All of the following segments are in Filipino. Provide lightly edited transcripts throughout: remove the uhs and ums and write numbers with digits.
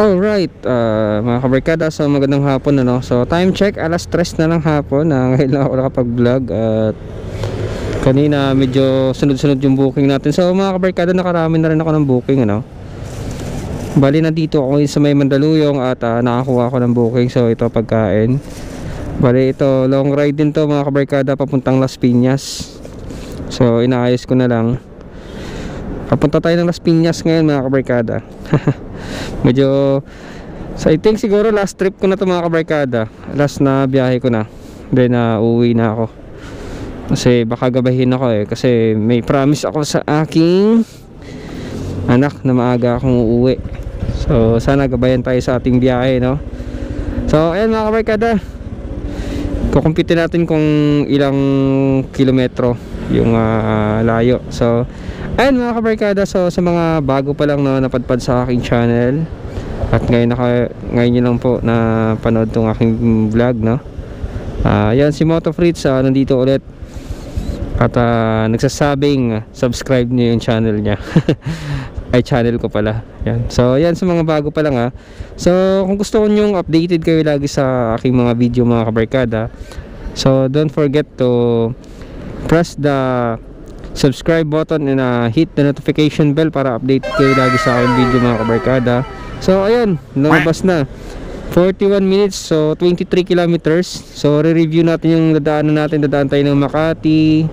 Alright, mga kabarkada, so magandang hapon ano. So time check, alas 3 na lang hapon. Ngayon lang ako nakapag-vlog at kanina medyo sunod-sunod yung booking natin. So mga kabarkada, nakarami na rin ako ng booking ano. Bali nandito ako sa may Mandaluyong at nakakuha ako ng booking. So ito pagkain. Bali ito, long ride din to mga kabarkada, papuntang Las Piñas. So inaayos ko na lang. Papunta tayo ng Las Piñas ngayon mga kabarkada. Medyo, so I think siguro last trip ko na to mga kabarkada. Last na biyahe ko na. Then uuwi na ako. Kasi baka gabahin ako kasi may promise ako sa aking anak na maaga akong uuwi. So sana gabayan tayo sa ating biyahe, no? So ayan mga kabarkada, kukumpute natin kung ilang kilometro yung layo. So ayan mga kabarkada, so sa mga bago pa lang napadpad sa aking channel at ngayon nyo lang po na panood tong aking vlog, no? Yan si Moto Fritz, nandito ulit at nagsasabing subscribe nyo yung channel niya. Ay, channel ko pala yan. So yan sa mga bago pa lang so kung gusto ko nyong updated kayo lagi sa aking mga video mga kabarkada, so don't forget to press the subscribe button and hit the notification bell para update kayo lagi sa aking video mga kabarkada. So ayun, lumabas na 41 minutes, so 23 kilometers. So re-review natin yung dadaanan natin. Dadaan tayo ng Makati,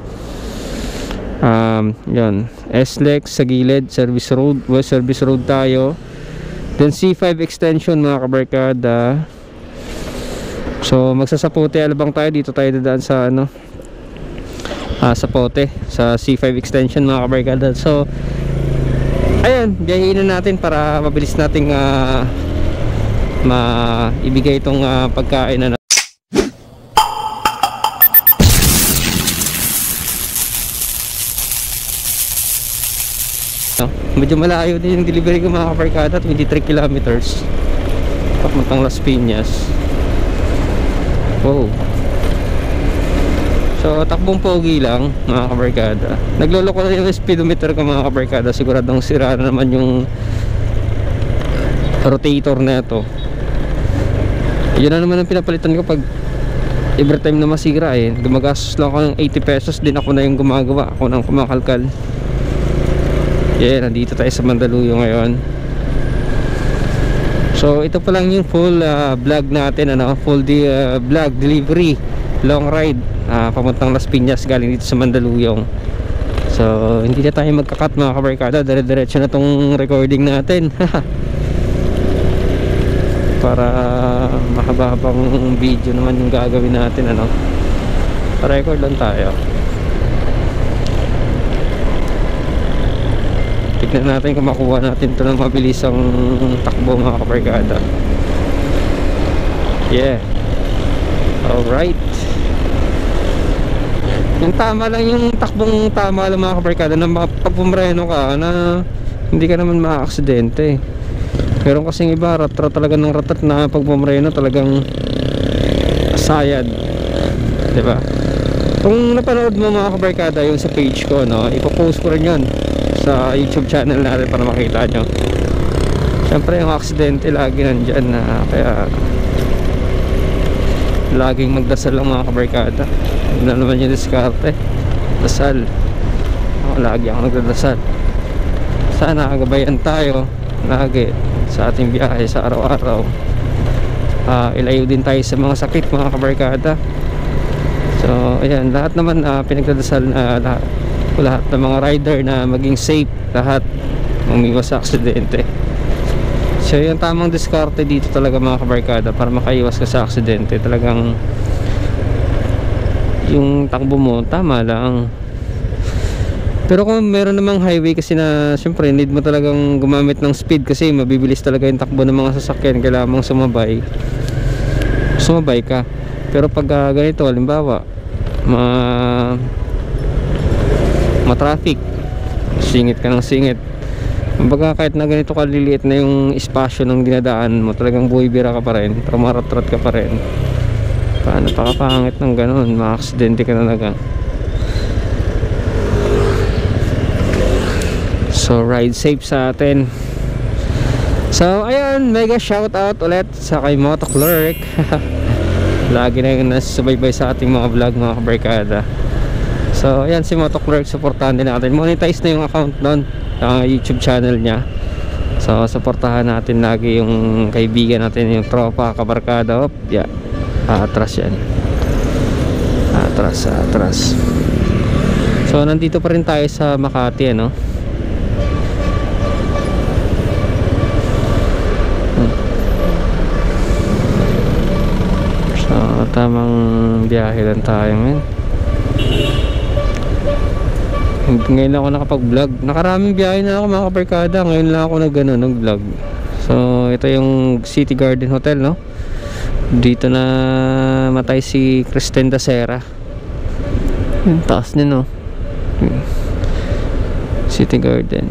yun, SLEX sa gilid, service road, west service road tayo, then C5 extension mga kabarkada. So magsasapote alabang tayo, dito tayo dadaan sa sa Pote, sa C5 extension mga kabarkada. So ayun, biyahin na natin para mabilis nating maibigay itong pagkain na medyo malayo din yung delivery ko mga kabarkada, 23 kilometers papuntang Las Piñas. Wow. So takbong pogi lang mga kabarkada. Nagloloko na yung speedometer ko mga kabarkada. Siguradong sira na naman yung rotator na ito. Yun na naman ang pinapalitan ko pag every time na masira gumagastos lang ako ng 80 pesos. Din ako na yung gumagawa, ako nang kumakalkal. Nandito tayo sa Mandaluyong ngayon. So ito pa lang yung full vlog natin, full vlog delivery long ride papuntang Las Piñas galing dito sa Mandaluyong. So hindi na tayo magkakat mga kabarkada, dire-diretso na tong recording natin. Para mahaba-habang video naman yung gagawin natin, pa-record lang tayo. Tignan natin kung makuha natin ito ng mabilisang takbo mga kabarkada. Alright. Yung tama lang, yung takbong tama lang mga kabarkada, na pag pumreno ka na hindi ka naman maka-aksidente. Pero kasing iba, ratra talaga ng ratat na pag pumreno talagang sayad, diba? Kung napanood mo mga kabarkada yung sa page ko, ipopost ko rin yun sa YouTube channel natin para makita nyo. Siyempre yung aksidente lagi nandyan kaya laging magdasal lang mga kabarkada. Yun na naman yung diskarte, dasal. Lagi ako nagdadasal. Sana gabayan tayo lagi sa ating biyahe sa araw-araw. Ilayo din tayo sa mga sakit mga kabarkada. So ayan, lahat naman pinagdadasal na lahat ng mga rider na maging safe, lahat umiwas sa aksidente. So yung tamang diskarte dito talaga mga kabarkada para makaiwas ka sa aksidente, talagang yung takbo mo tama lang. Pero kung meron namang highway kasi na syempre need mo talagang gumamit ng speed kasi mabibilis talaga yung takbo ng mga sasakyan, kailangan mong sumabay ka. Pero pag ganito, halimbawa ma-traffic, singit ka ng singit, kumbaga kahit na ganito kaliliit na yung espasyo ng dinadaan mo, talagang buwibira ka pa rin, maratrat ka pa rin. Paano pakapangit ng ganun, ma-aksidente ka talaga. So ride safe sa atin. So ayun, mega shout out ulit sa kay Motoclerk. Lagi na yung nasubaybay sa ating mga vlog, mga kabarkada. So ayan, si Motoclerk, supportahan din natin. Monetize na yung account doon, YouTube channel niya. So supportahan natin lagi yung kaibigan natin, yung tropa, kabarkada. Op, yeah. Atras yan. Atras. So nandito pa rin tayo sa Makati, ano? So tamang biyahe lang tayo ngayon. Ngayon lang ako nakapag-vlog. Nakaraming biyahe na ako, mga kabarkada. Ngayon lang ako nag-vlog. So ito yung City Garden Hotel, no? Dito na matay si Kristen Dacera. Yung taas niya, no? City Garden.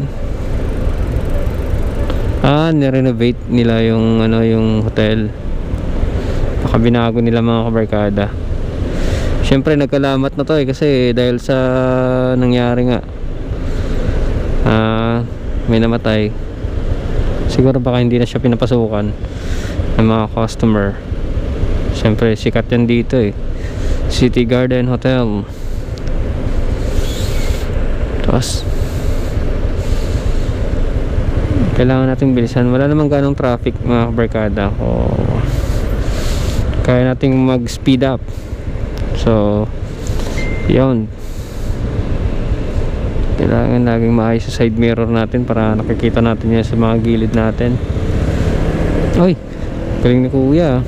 Nirenovate nila yung yung hotel. Baka binago nila, mga kabarkada. Siyempre nagkalamat na to kasi dahil sa nangyari nga, may namatay. Siguro baka hindi na siya pinapasukan ng mga customer. Siyempre sikat yan dito City Garden Hotel. Tapos kailangan natin bilisan. Wala namang ganong traffic, mga kabarkada. Kaya nating mag speed up. So yun, kailangan laging maayos sa side mirror natin para nakikita natin yan sa mga gilid natin. Uy, galing ni kuya.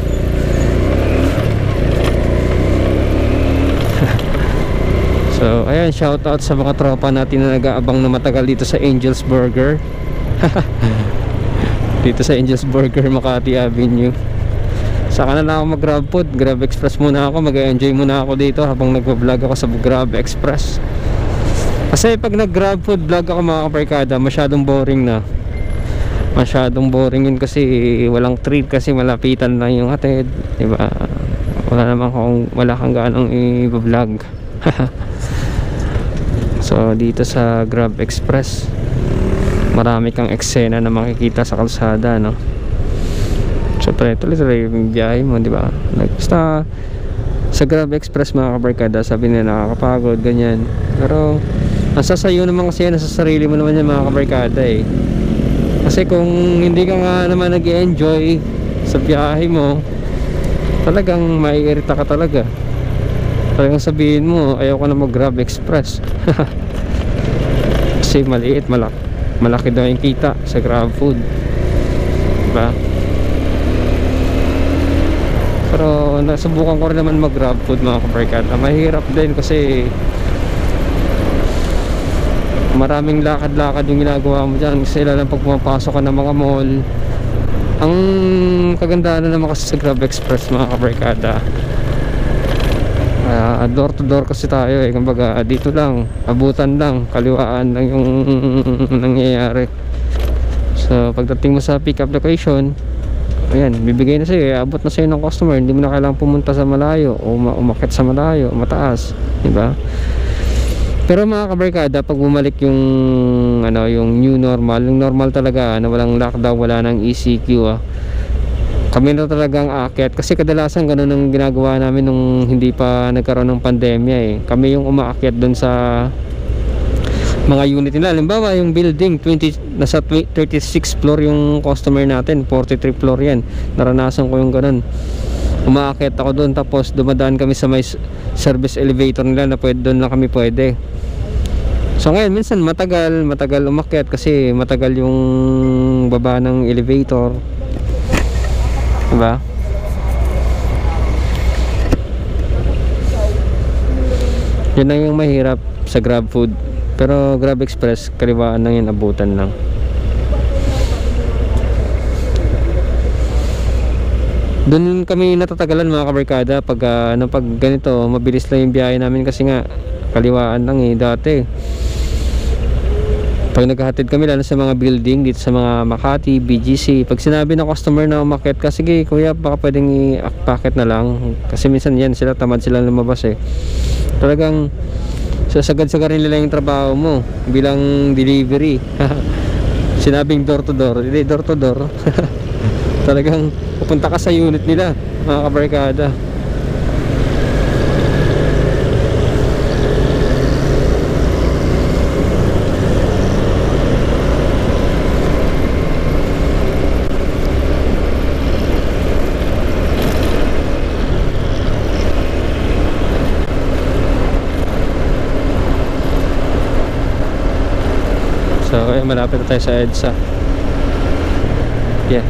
So ayan, shout out sa mga tropa natin na nag-aabang na matagal dito sa Angel's Burger. Dito sa Angel's Burger, Makati Avenue. Saka na lang ako mag-Grab food. Grab Express muna ako. Mag-enjoy muna ako dito habang nag-vlog ako sa Grab Express. Kasi pag nag-Grab food vlog ako, mga kabarkada, masyadong boring na. Masyadong boring yun kasi walang treat, kasi malapitan lang yung hatid, diba? Wala kang ganong i-vlog. So dito sa Grab Express, marami kang eksena na makikita sa kalsada, no? Siyempre tuloy-tuloy yung biyahe mo, diba? Basta sa Grab Express, mga kabarkada, sabi nila nakakapagod, ganyan. Pero nasa sayo naman kasi yan, nasa sarili mo naman yan, mga kabarkada Kasi kung hindi ka nga naman nag-enjoy sa biyahe mo, talagang maiirita ka talaga. Talagang sabihin mo, ayaw ko na mag-Grab Express. Kasi maliit, malaki daw yung kita sa Grab food, diba? Pero nasubukan ko rin naman mag-Grab food, mga kabarkada. Mahirap din kasi maraming lakad-lakad yung ginagawa mo dyan. Kasi lang pag pumapasok ka ng mga mall. Ang kagandahan naman kasi sa Grab Express, mga kabarkada, door to door kasi tayo kumbaga dito lang, abutan lang, kaliwaan lang yung nangyayari. So pagdating mo sa pick up location, ayan, bibigay na sa'yo, abot na sa'yo ng customer. Hindi mo na kailangang pumunta sa malayo o umakyat sa malayo, mataas, diba? Pero mga kabarkada, pag bumalik yung yung new normal, yung normal talaga na walang lockdown, wala nang ECQ, kami na talagang aakyat. Kasi kadalasan ganun ang ginagawa namin nung hindi pa nagkaroon ng pandemya Kami yung umaakyat doon sa mga unit nila. Halimbawa yung building nasa 36 floor yung customer natin, 43 floor yan. Naranasan ko yung ganun. Umaakyat ako doon, tapos dumadaan kami sa may service elevator nila na doon lang kami pwede. So ngayon minsan matagal umakyat kasi matagal yung baba ng elevator, diba? Yun lang yung mahirap sa Grab food. Pero Grab Express, kaliwaan lang yun, abutan lang. Doon kami natatagalan, mga kabarkada, pag ganito, mabilis lang yung biyahe namin kasi nga kaliwaan lang dati. Pag naghahatid kami lalo sa mga building dito sa mga Makati, BGC, pag sinabi ng customer na umakyat ka, sige kuya, baka pwedeng i-packet na lang, kasi minsan yan sila, tamad sila lumabas Talagang sasagad-sagarin nila yung trabaho mo bilang delivery. Sinabing door to door, hindi door to door. Talagang pupunta ka sa unit nila, mga kabarkada. So, kaya malapit na tayo sa EDSA. Yeah.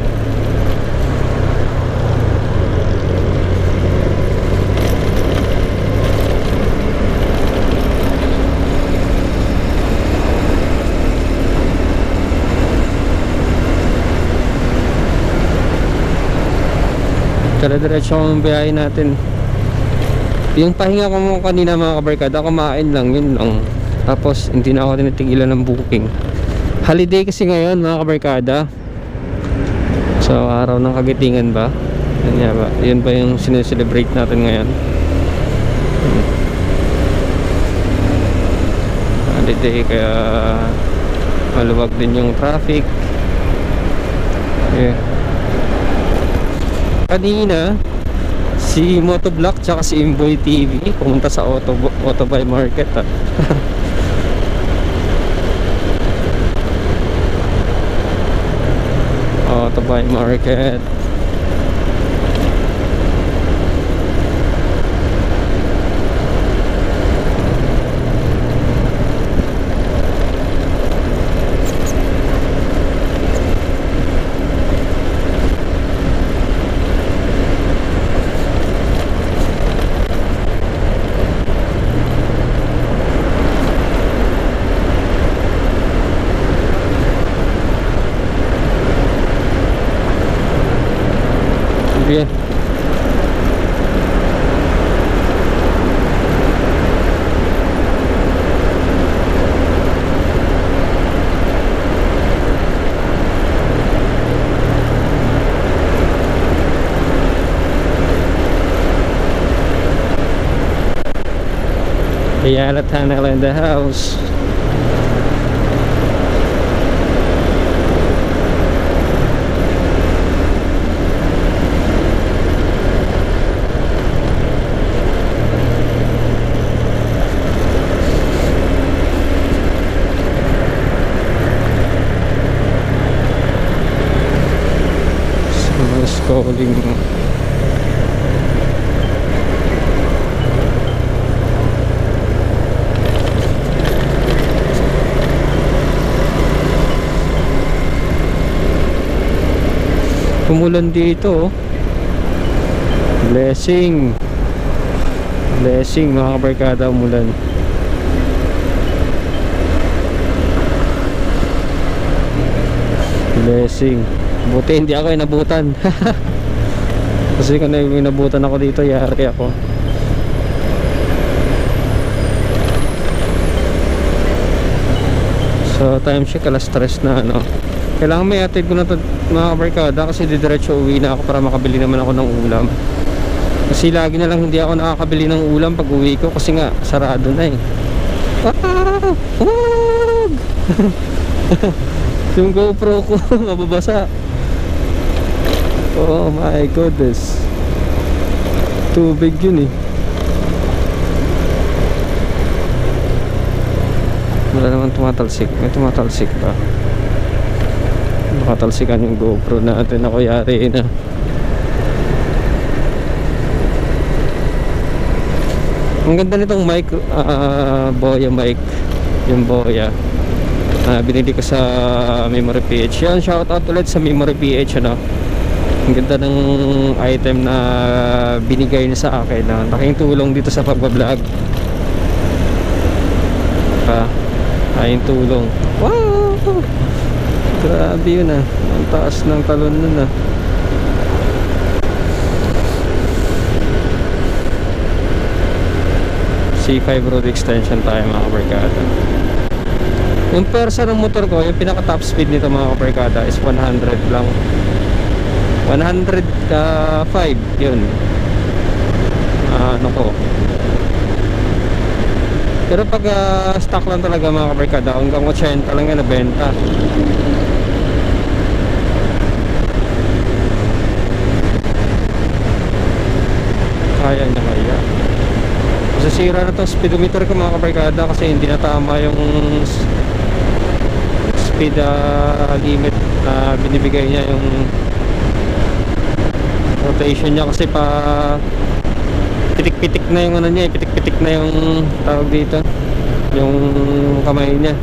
Dire-diretso ang biyahe natin. Yung pahinga ko mo kanina mga kabarkada, kumain lang, yun lang. Tapos hindi na ako tinitigilan ng booking. Holiday kasi ngayon mga kabarkada. So araw ng Kagitingan ba? Yun ba yung sineselebrate natin ngayon? Holiday, kaya maluwag din yung traffic. Yeah. Kanina si Motovlog tsaka si Imboy TV pumunta sa Autobuy Market Autobuy Market. Yeah. Ayala Tunnel in the house. Calling. Umulan dito. Blessing mga kabarkada, umulan. Blessing. Buti hindi ako inabutan. Kasi kung inabutan ako dito, yari ako. So time check, alas 3 na ano. Kailangan may atid ko na to mga kabarkada, kasi didiretso uwi na ako para makabili naman ako ng ulam. Kasi lagi na lang hindi ako nakakabili ng ulam pag uwi ko, kasi nga sarado na eh. Yung GoPro ko mababasa. Oh my goodness. Tubig yun eh. Wala naman tumatalsik. May tumatalsik ba? Nakatalsikan yung GoPro natin. Ako yari na. Ang ganda nitong mic, Boya mic. Yung Boya. Binili ko sa Memory PH. Yan, shoutout ulit sa Memory PH, ano. Ang ganda ng item na binigay niya sa akin, na laking tulong dito sa pagbablog. Laking tulong. Wow! Grabe yun ah. Ang taas ng talon nun ah. C5 road extension tayo mga kabarkada. Yung persa ng motor ko, yung pinaka top speed nito mga kabarkada is 100 lang. 105 yun. Ano ko. Pero pag stock lang talaga mga kabarkada, hanggang 80 lang yan nabenta. kaya niya kaya. Masasira na to speedometer ko mga kabarkada kasi hindi na tama yung speed limit na binibigay niya, yung rotation niya kasi pa pitik-pitik na yung ano niya, pitik-pitik na yung tawag dito, yung kamay niya.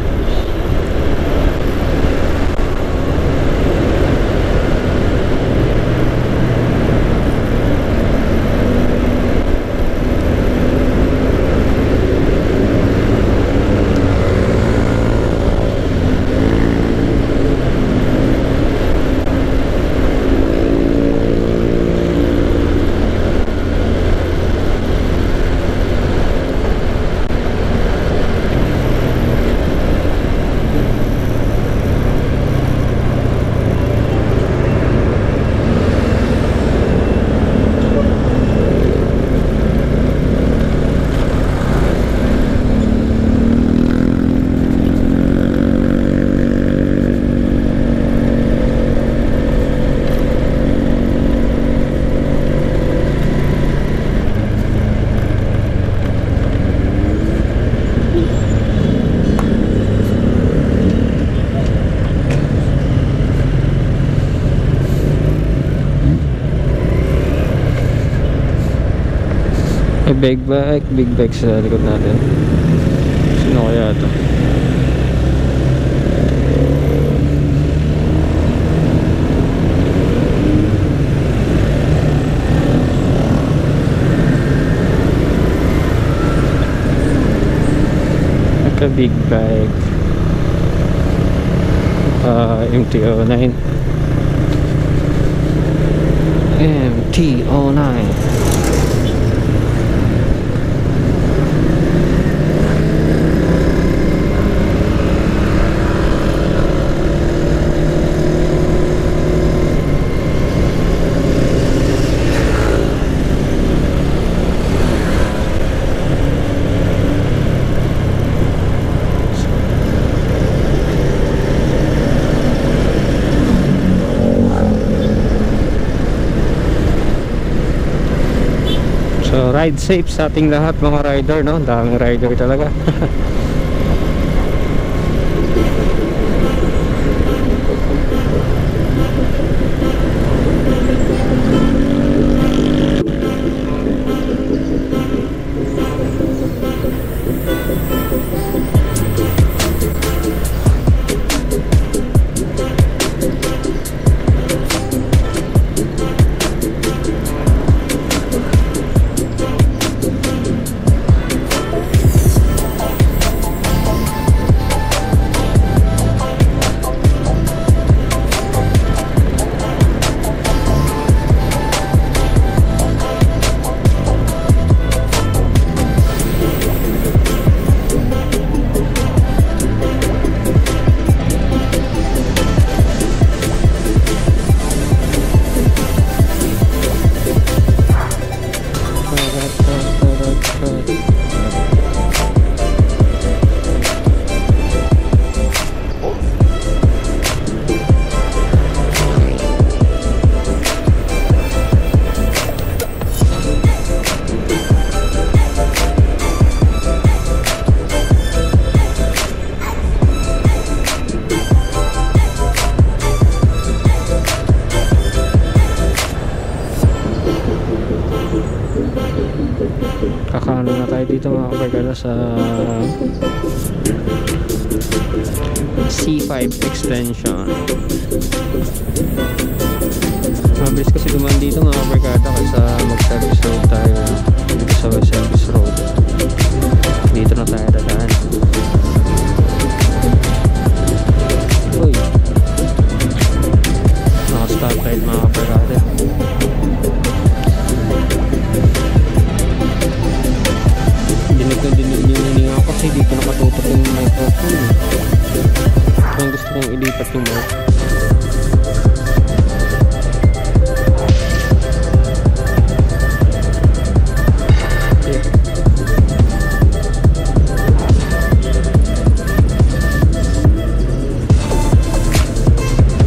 May big bike sa likod natin. Sino kaya ito? Nagka big bike MT-09. MT-09. So ride safe sa ating lahat mga rider, no? Daming rider talaga. Kakaano na tayo dito mga kabarkada sa C5 extension. Mabilis kasi dumaan dito mga kabarkada kaysa mag-service road tayo dito sa service road. Dito na tayo dadaan. Uy, naka-stoplight mga kabarkada. Dinig yung hininga ko kasi dito nakatutok yung microphone. Ang gusto kong ilipat yung mic.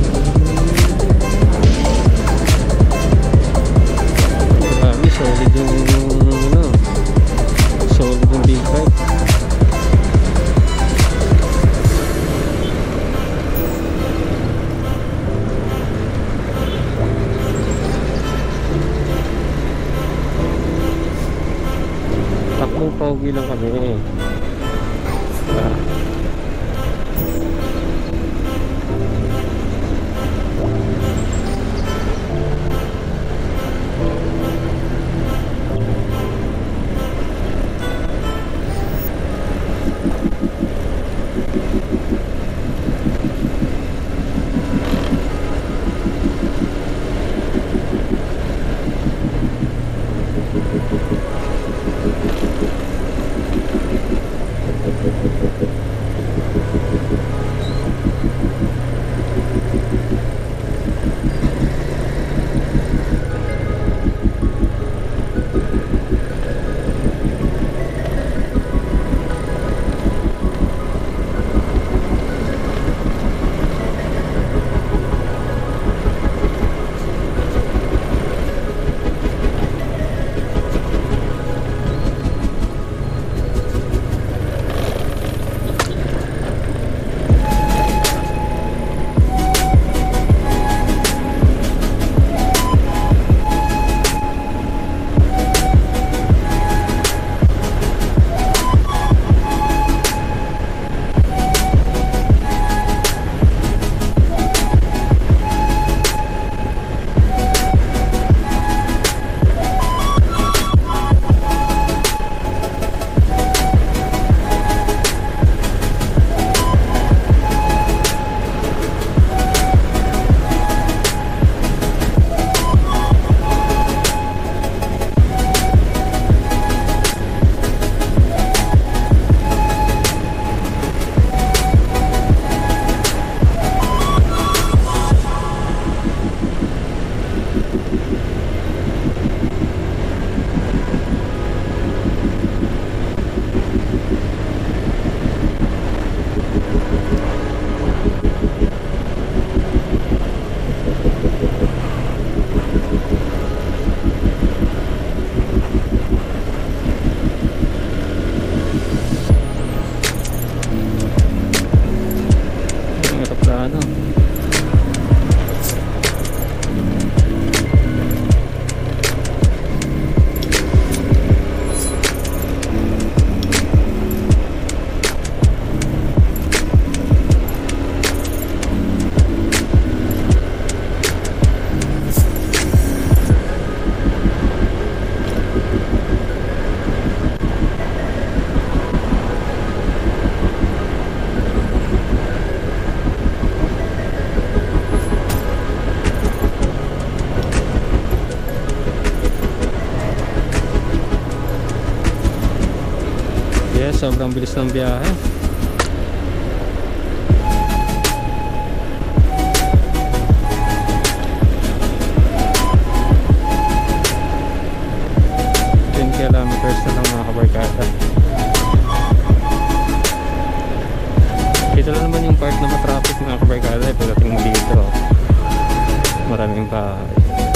Solid yung pauwi lang kami. Sobrang bilis ng biyahe. Kilometers na lang mga kabarkada. Dito lang naman yung part na matraffic mga kabarkada. Pagdating mo dito, maraming bahay.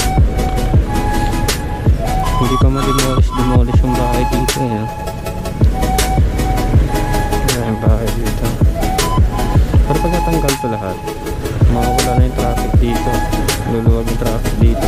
Hindi pa ma-demolish yung bahay dito eh. Maraming bahay dito. Pero pag natanggal to lahat, makawala na yung traffic dito. Luluwag yung traffic dito.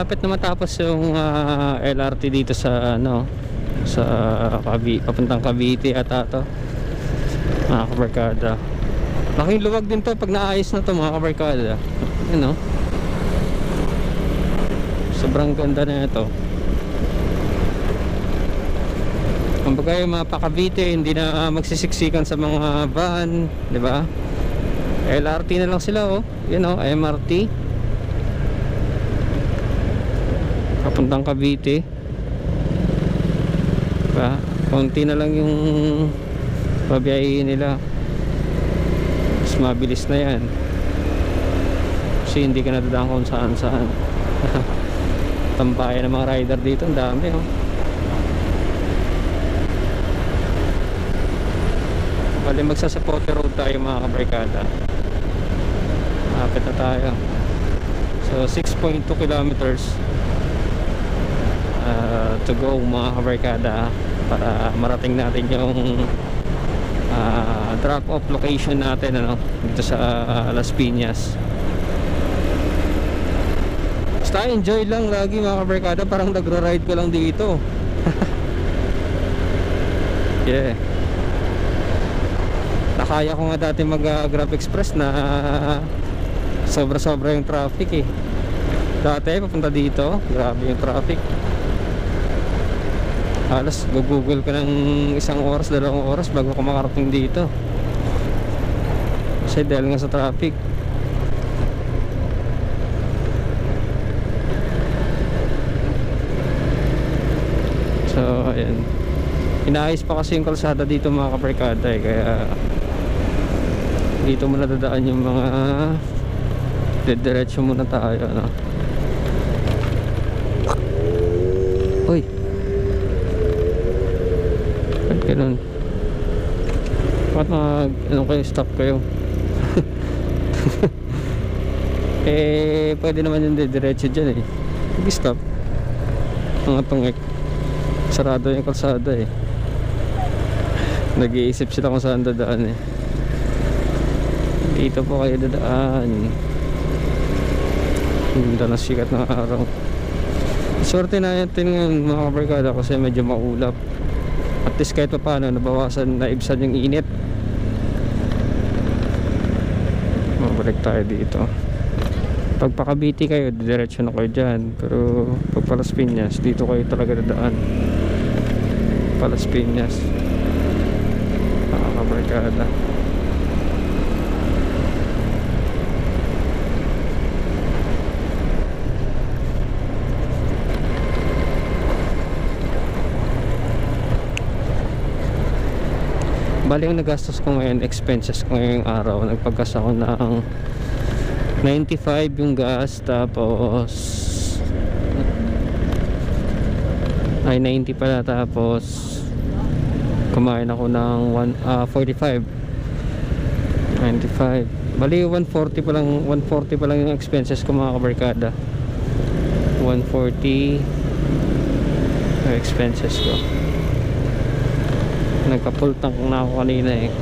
malapit na matapos yung LRT dito sa ano, sa papuntang Cavite at ato, mga kabarkada. Laking luwag din to pag naayos na to, mga kabarkada. You know, sobrang ganda na ito. Kumbaga yung mga pa-Cavite hindi na magsisiksikan sa mga van, di ba? LRT na lang sila, oh. You know, MRT papuntang Cavite, diba? Konti na lang yung pabiyahin nila, mas mabilis na yan kasi hindi ka nadadaan kung saan saan. Tampayan ng mga rider dito, ang dami, oh. Bali magsasapote road tayo, mga kabarkada. Malapit na tayo. So 6.2 kilometers to go, mga kabarkada, para marating natin yung drop off location natin, ano, dito sa Las Piñas. Basta enjoy lang lagi, mga kabarkada. Parang nagra-ride ko lang dito. Yeah. Nakaya ko nga dati mag Grab Express na sobra-sobra yung traffic, eh. Dati papunta dito, grabe yung traffic. Halos google ka ng 1 oras, 2 oras bago ka makarating dito, kasi dahil nga sa traffic. So ayan, inaayos pa kasi yung kalsada dito, mga kabarkada, eh. Kaya dito muna dadaan yung mga diretso muna tayo, no? Uy, ba't ganun? Ba't ano kayo, stop kayo? Eh pwede naman yung diretso dyan, eh. Hindi stop. Mga tungik, sarado yung kalsada, eh. Nag-iisip sila kung saan dadaan, eh. Dito po kayo dadaan. Ganda na sikat ng araw. Swerte na natin ngayon, mga kabarkada, kasi medyo maulap. At least kahit pa paano nabawasan, naibsan yung init. Mabalik tayo dito. Pag pa Cavite kayo, diretso na kayo dyan. Pero pag pa Las Piñas, dito kayo talaga dadaan. Pa Las Piñas, mga kabarkada. Bali yung nagastos ko ngayon, expenses ko ngayong araw, nagpagkas ako ng 95 yung gas, tapos ay 90 pala, tapos kumain ako ng 45, 95. Bali 140 pa lang, 140 pa lang yung expenses ko, mga kabarkada. 140 yung expenses ko. Nagka-full tank na ako kanina, eh,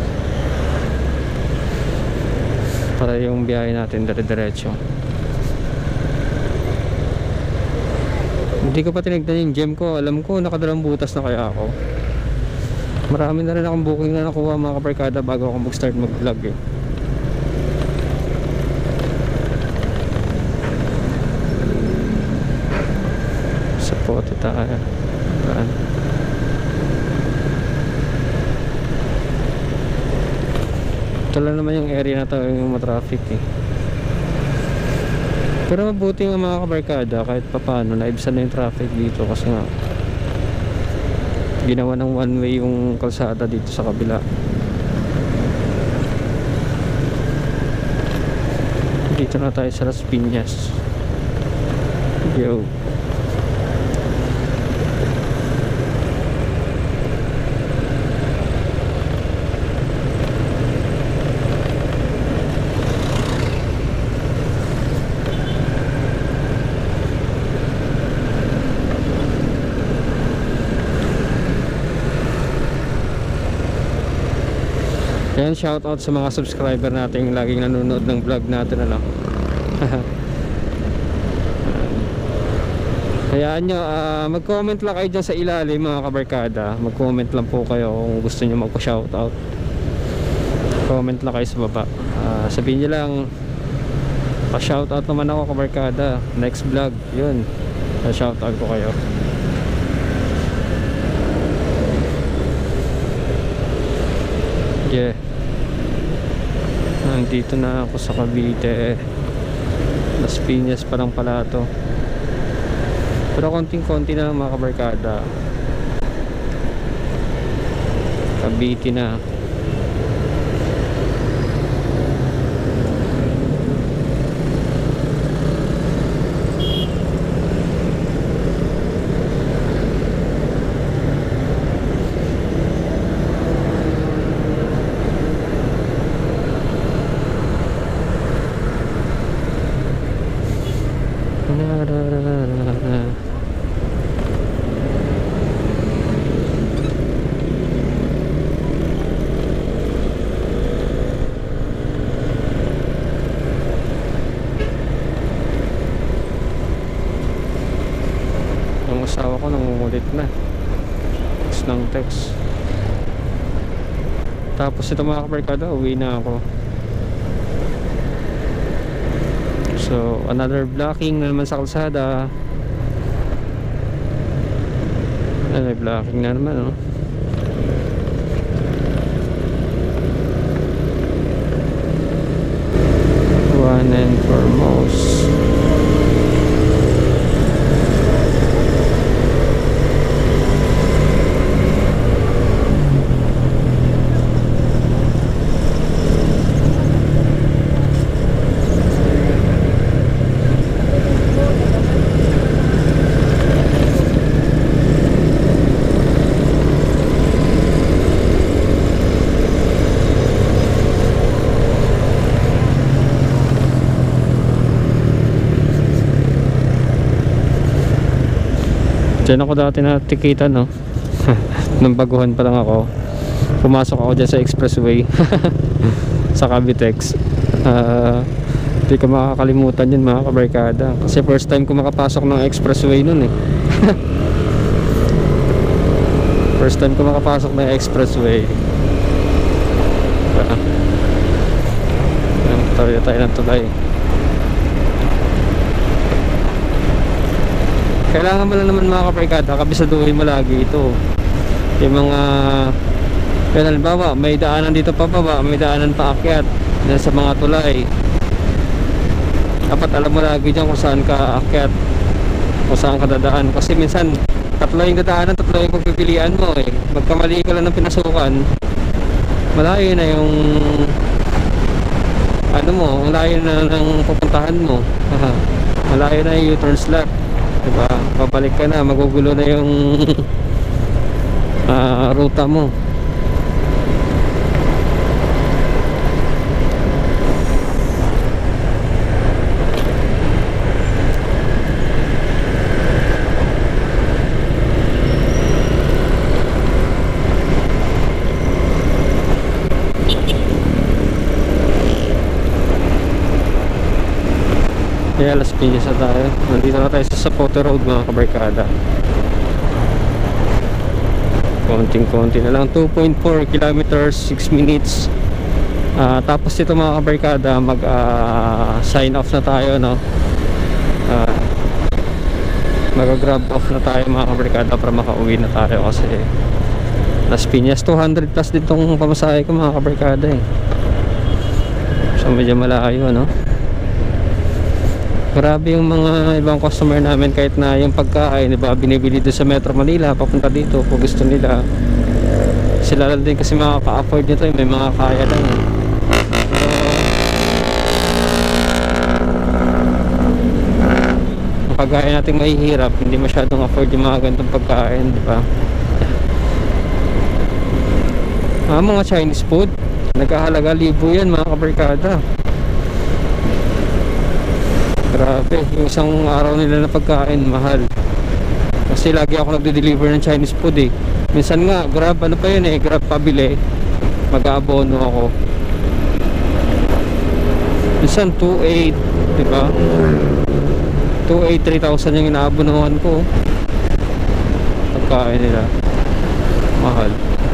para yung biyahe natin dire-diretso. Hindi ko pa tinignan yung gem ko. Alam ko nakadalang butas na kaya ako. Marami na rin akong booking na nakuha, mga kabarkada, bago ako mag-start mag-vlog, eh. Sa pote tayo. Ito lang naman yung area na to, yung matraffic, eh. Pero mabuti nga, mga kabarkada, kahit papano naibsan na yung traffic dito, kasi nga ginawa ng one way yung kalsada dito sa kabila. Dito na tayo sa Las Piñas. Yo. Ayan, shoutout sa mga subscriber natin yung laging nanonood ng vlog natin, ano. Hayaan nyo, mag-comment lang kayo dyan sa ilalim mga kabarkada. Mag-comment lang po kayo kung gusto nyo magpa-shoutout. Comment lang kayo sa baba. Sabihin nyo lang, pa-shoutout naman ako kabarkada. Next vlog, yun. Pa-shoutout ko kayo. Yeah. Nandito na ako sa Cavite. Las Piñas pa lang pala to. Pero konting-konti na mga kabarkada. Cavite na. Ang asawa ko nangungulit na. Text ng text. Tapos ito mga kabarkada, uwi na ako. So another blocking na naman sa kalsada. Ay, blocking na naman, oh. One and foremost. Diyan ako dati natikitan, no? Nung baguhan pa lang ako. Pumasok ako dyan sa expressway. Sa Cavitex. Hindi ko makakalimutan yun mga kabarkada. Kasi first time ko makapasok ng expressway nun, eh. First time ko makapasok ng expressway. Tayo ng tulay. Kailangan mo lang naman mga kabarkada, kabisaduhin mo lagi ito. Yung mga, kaya halimbawa may daanan dito pababa, may daanan paakyat sa mga tulay. Dapat alam mo lagi dyan kung saan ka aakyat, kung saan ka dadaan. Kasi minsan tatlo yung dadaanan, tatlo yung pagpipilian mo, eh. Magkamali ka lang ng pinasukan, malayo na yung ano mo, malayo na ng pupuntahan mo. Malayo na yung U-turn slot, diba? Babalik ka na, magugulo na yung ruta mo. Kaya Las Piñas na tayo. Nandito na tayo sa Zapote Road mga kabarkada. Konting-konti na lang. 2.4 kilometers, 6 minutes. Tapos ito mga kabarkada, mag sign off na tayo, no? Mag-grab off na tayo mga kabarkada para makauwi na tayo kasi Las Piñas 200 plus din tong pamasahe ko mga kabarkada, eh. So medyo malayo, no? Grabe yung mga ibang customer namin, kahit na yung pagkain, diba, binibili doon sa Metro Manila papunta dito kung gusto nila. Sila lang din kasi makaka-afford nito, may mga kaya lang, eh. So, pagkain natin mahihirap, hindi masyadong afford yung mga ganitong pagkain, diba? Mga Chinese food, nagkahalaga libo yan mga kabarkada. Grabe, yung isang araw nila na pagkain, mahal. Kasi lagi ako nagde-deliver ng Chinese food, eh. Minsan nga, Grab, ano pa yun, eh, Grab pabili, mag-aabono ako. Minsan 2.8, diba? 283,000 yung inaabonahan ko. Pagkain nila mahal.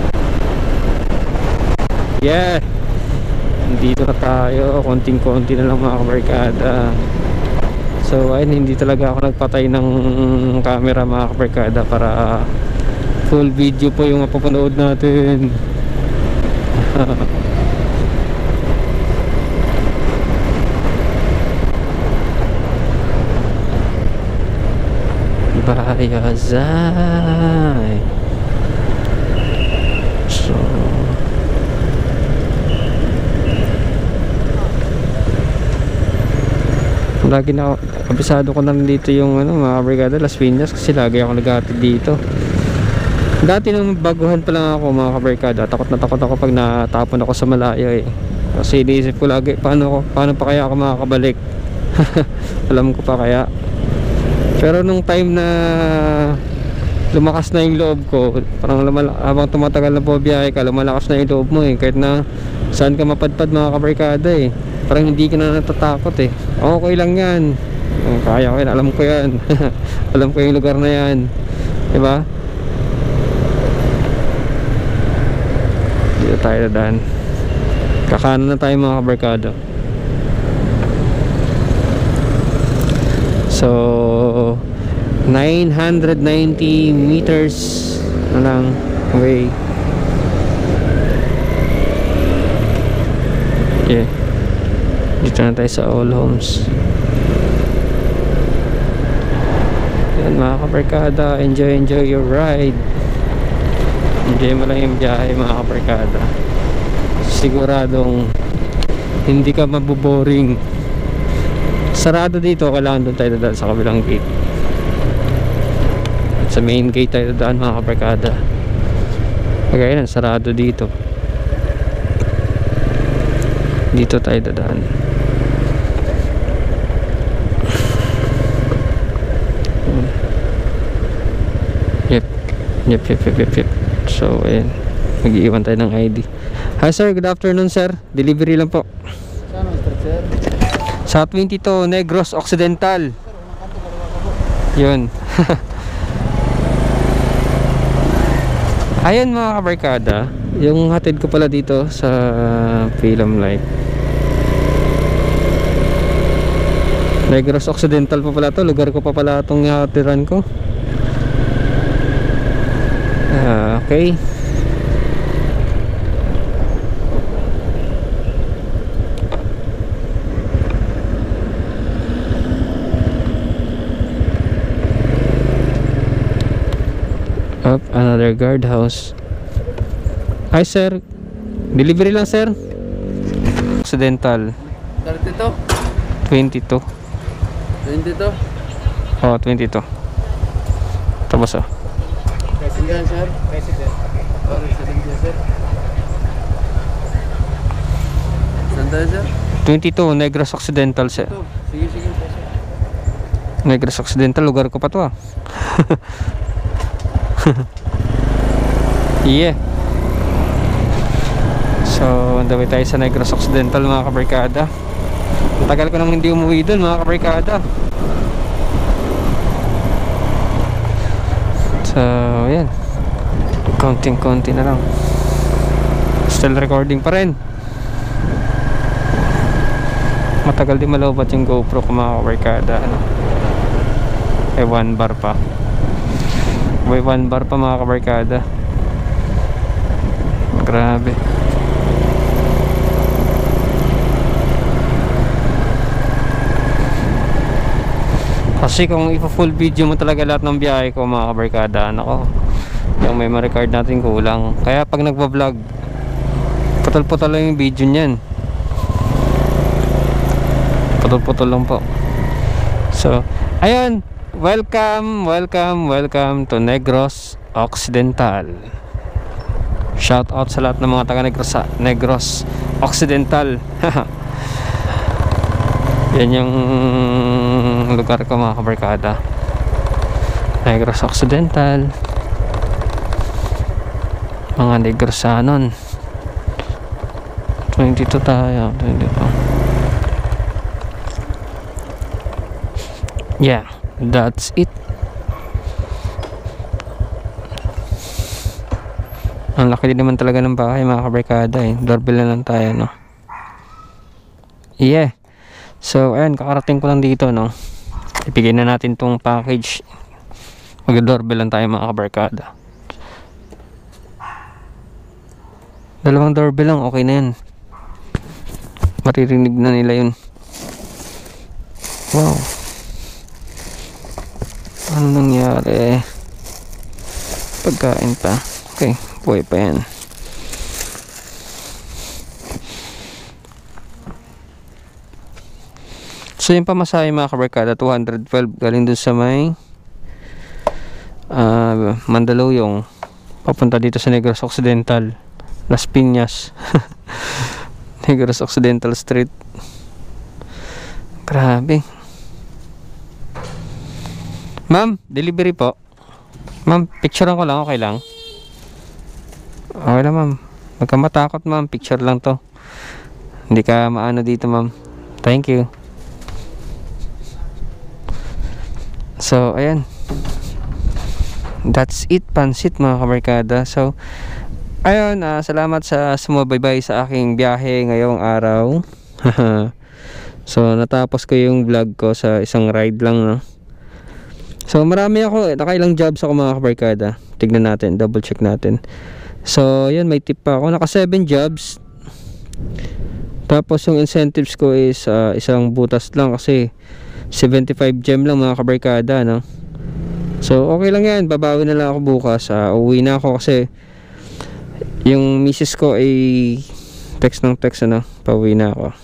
Yeah, dito na tayo, konting-konti na lang mga kabarkada. So ayun, hindi talaga ako nagpatay ng camera mga kabarkada para full video po yung mapapanood natin. Bayazay. So lagi na kabisado ko na dito yung mga brigada Las Piñas kasi lagi ako naghahatid dito. Dati nung baguhan pa lang ako mga kabarkada, takot na takot ako pag natapon ako sa malayo eh. Kasi iniisip ko lagi paano pa kaya ako makakabalik. Alam ko pa kaya. Pero nung time na lumakas na yung loob ko, parang habang tumatagal na po biyahe ka, lumalakas na yung loob mo eh. Kahit na saan ka mapadpad mga kabarkada eh, parang hindi ka na natatakot eh. Okay lang yan, kaya ko yan, alam ko yan. Alam ko yung lugar na yan, diba? Dito tayo dadaan. Kakanan na tayo mga kabarkada. So 990 meters na lang away. Okay, dito na tayo sa All Homes. Yan mga kabarkada, enjoy your ride. Enjoy mo lang yung biyahe mga kabarkada. Siguradong hindi ka maboboring. Sarado dito, kailangan doon tayo dadaan sa kabilang gate. At sa main gate tayo dadaan mga kabarkada. Kagaya na, sarado dito. Dito tayo dadaan. Yep. So ayan, mag-iwan tayo ng ID. Hi sir, good afternoon sir. Delivery lang po. Saan ang street, sir? Sa 22 Negros Occidental. Yun. Ayan mga kabarkada, yung hatid ko pala dito sa Film Life. Negros Occidental pa pala to, lugar ko pa pala itong hatiran ko. Okay. Up another guardhouse. Hi sir, delivery lang sir. Occidental 22. 22? Oh 22. Tapos oh. President, sir? President. Oh, President, sir. Saan tayo, sir? 22 Negros Occidental sir. Sige, sir. Negros Occidental, lugar ko pa to ah. Yeah. So, on the way tayo sa Negros Occidental mga kabarkada. Ang tagal ko nang hindi umuwi doon mga kabarkada. So, yan. Konting-konti na lang. Still recording pa rin. Matagal din malawbat yung GoPro ko mga kabarkada. Eh, 1 bar pa. May 1 bar pa mga kabarkada. Grabe. Kasi kung ipa-full video mo talaga lahat ng biyahe ko mga kabarkada, nako, yung may ma-record natin kulang. Kaya pag nagba-vlog, putol-putol lang yung video niyan. Putol-putol lang po. So, ayun, welcome to Negros Occidental. Shout out sa lahat ng mga taga Negros Occidental. Yan yung lugar ko mga kabarkada, Negros Occidental. Mga Negrosanon. 22 tayo, 22. Yeah, that's it. Ang laki din naman talaga ng bahay mga kabarkada eh. Doorbell na lang tayo, no? Yeah. So, ayan, kakarating ko lang dito, no? Ipigay na natin tong package. Mag-doorbell lang tayo mga kabarkada. Dalawang doorbell lang, okay na yan. Maririnig na nila yun. Wow. Ano nangyari? Pagkain pa. Okay, buhay pa yan. So yung pamasahe mga kabarkada, 212 galing dun sa may Mandaluyong papunta dito sa Negros Occidental, Las Piñas. Negros Occidental Street. Grabe. Ma'am, delivery po. Ma'am, picturean ko lang, okay lang? Okay lang ma'am. Huwag ka matakot ma'am, picture lang to. Hindi ka maano dito ma'am. Thank you. So, ayan. That's it, pansit mga kabarkada. So, ayun, salamat sa sumubaybay sa aking biyahe ngayong araw. So, natapos ko yung vlog ko sa isang ride lang, no? So, marami ako. Nakailang jobs ako mga kabarkada. Tignan natin, double check natin. So, yun, may tip pa ako. Naka 7 jobs. Tapos, yung incentives ko is isang butas lang kasi 75 gem lang mga kabarkada, no? So okay lang yan, babawi na lang ako bukas. Uwi na ako kasi yung misis ko ay text ng text, ano, pauwi na ako.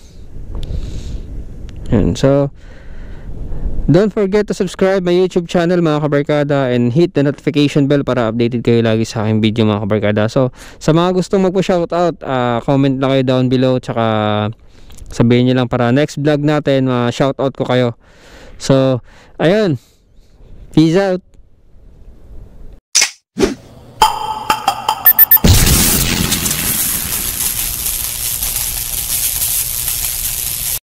Yan. So don't forget to subscribe my YouTube channel mga kabarkada and hit the notification bell para updated kayo lagi sa aking video mga kabarkada. So sa mga gustong magpa-shoutout, comment lang kayo down below, tsaka sabihin nyo lang para next vlog natin shoutout ko kayo. So ayun, peace out.